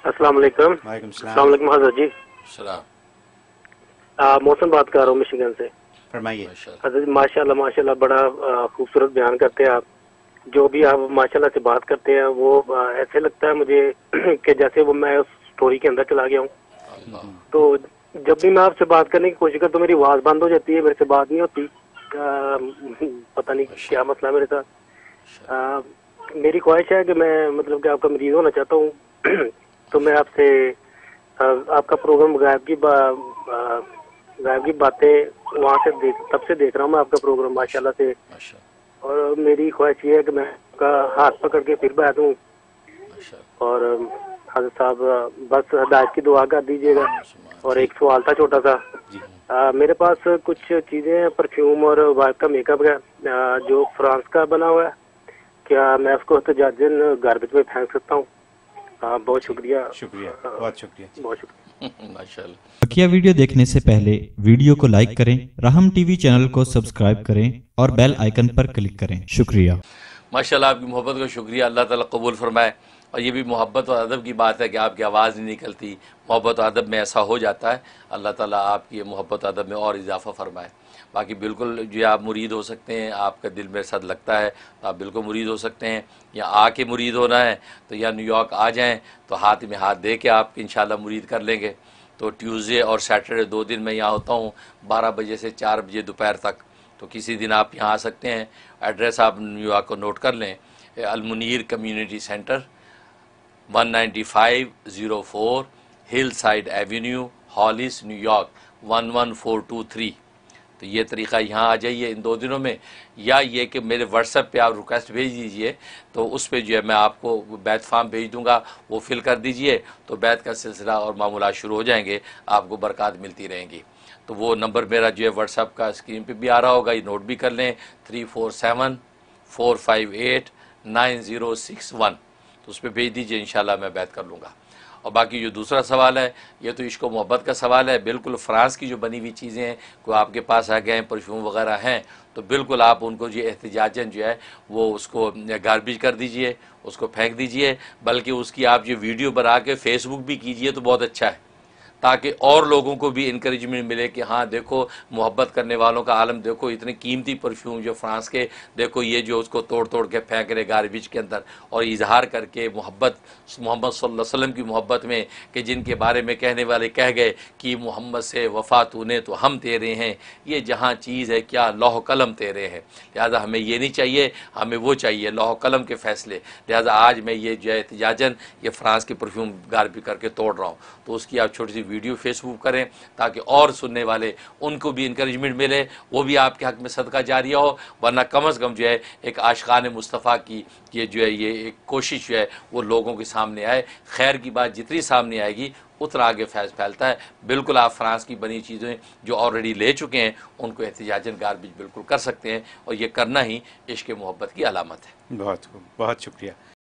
अस्सलाम वालेकुम। वालेकुम वालेकुम हजरत जी। सलाम। मौसम बात कर रहा हूँ मिशिगन से। फरमाइए। हजरत माशाल्लाह माशाल्लाह बड़ा खूबसूरत बयान करते हैं आप। जो भी आप माशाल्लाह से बात करते हैं वो ऐसे लगता है मुझे कि जैसे वो मैं उस स्टोरी के अंदर चला गया हूँ। तो जब भी मैं आपसे बात करने की कोशिश करता हूँ मेरी आवाज़ बंद हो जाती है, मेरे से बात नहीं होती। पता नहीं क्या मसला है मेरे साथ। मेरी ख्वाहिश है कि मैं मतलब कि आपका मरीज होना चाहता हूँ। तो मैं आपसे आपका प्रोग्राम गायब की बातें वहाँ से तब से देख रहा हूँ मैं आपका प्रोग्राम माशाल्लाह से। और मेरी ख्वाहिश ये है कि मैं आपका हाथ पकड़ के फिर बैठूं। और हज़रत साहब बस हिदायत की दुआ कर दीजिएगा। और एक सवाल था छोटा सा। मेरे पास कुछ चीज़ें परफ्यूम और वाइफ का मेकअप है जो फ्रांस का बना हुआ है। क्या मैं उसको एहतजाजन गार्बेज में फेंक सकता हूँ? बहुत शुक्रिया। शुक्रिया, बहुत शुक्रिया, बहुत शुक्रिया। माशाल्लाह। बकिया वीडियो देखने से पहले वीडियो को लाइक करें, राहम टीवी चैनल को सब्सक्राइब करें और बेल आइकन पर क्लिक करें। शुक्रिया। माशाल्लाह, आपकी मोहब्बत का शुक्रिया, अल्लाह ताला कबूल फरमाए। और ये भी मोहब्बत और अदब की बात है कि आपकी आवाज़ नहीं निकलती, मोहब्बत और अदब में ऐसा हो जाता है। अल्लाह ताला आपकी ये मोहब्बत और अदब में और इजाफ़ा फरमाए। बाकी बिल्कुल जो आप मुरीद हो सकते हैं, आपका दिल मेरे साथ लगता है तो आप बिल्कुल मुरीद हो सकते हैं। या आके मुरीद होना है तो या न्यूयॉर्क आ जाएँ तो हाथ में हाथ दे के आप इंशाल्लाह मुरीद कर लेंगे। तो ट्यूसडे और सैटरडे 2 दिन मैं यहाँ होता हूँ 12 बजे से 4 बजे दोपहर तक। तो किसी दिन आप यहाँ आ सकते हैं। एड्रेस आप न्यूयॉर्क को नोट कर लें, Almunir community centre 19504 Hillside Avenue, Hollis, New York 11423। तो ये तरीक़ा, यहाँ आ जाइए इन 2 दिनों में। या ये कि मेरे व्हाट्सएप पे आप रिक्वेस्ट भेज दीजिए तो उस पर जो है मैं आपको बैत फार्म भेज दूँगा, वो फिल कर दीजिए तो बैत का सिलसिला और मामूलात शुरू हो जाएंगे, आपको बरक़ात मिलती रहेंगी। तो वो नंबर मेरा जो है व्हाट्सएप का स्क्रीन पे भी आ रहा होगा, ये नोट भी कर लें, 3474589061। तो उस पर भेज दीजिए, इंशाल्लाह मैं बैत कर लूँगा। और बाकी जो दूसरा सवाल है ये तो इश्क व मोहब्बत का सवाल है। बिल्कुल फ्रांस की जो बनी हुई चीज़ें हैं, कोई आपके पास आ गए हैं, परफ्यूम वगैरह हैं, तो बिल्कुल आप उनको जो एहतिजाजन जो है वो उसको गार्बेज कर दीजिए, उसको फेंक दीजिए। बल्कि उसकी आप जो वीडियो बना के फेसबुक भी कीजिए तो बहुत अच्छा है, ताकि और लोगों को भी इंकरेजमेंट मिले कि हाँ देखो मोहब्बत करने वालों का आलम, देखो इतने कीमती परफ्यूम जो फ्रांस के, देखो ये जो उसको तोड़ तोड़ के फेंक रहे गार्बेज के अंदर। और इजहार करके मोहब्बत, मोहम्मद सल्लल्लाहु अलैहि वसल्लम की मोहब्बत में, कि जिनके बारे में कहने वाले कह गए कि मोहम्मद से वफ़ा तूने तो हम तेरे हैं, ये जहाँ चीज़ है क्या लौह कलम तेरे हैं। लिहाजा हमें ये नहीं चाहिए, हमें वो चाहिए लौह कलम के फ़ैसले। लिहाजा आज मैं ये जो है एहतिजाजन ये फ्रांस के परफ्यूम गार्बेज करके तोड़ रहा हूँ। तो उसकी आप छोटी सी वीडियो फेसबुक करें ताकि और सुनने वाले उनको भी इंकरेजमेंट मिले, वो भी आपके हक़ में सदका जारिया हो। वरना कम अज़ कम जो है एक आशिक़ाने मुस्तफ़ा की ये जो है ये एक कोशिश जो है वो लोगों के सामने आए। खैर की बात जितनी सामने आएगी उतना आगे फैलता है। बिल्कुल आप फ्रांस की बनी चीज़ें जो ऑलरेडी ले चुके हैं उनको एहतिजाजन गार्बेज बिल्कुल कर सकते हैं, और ये करना ही इश्क़ मोहब्बत की अलामत है। बहुत शुक्रिया।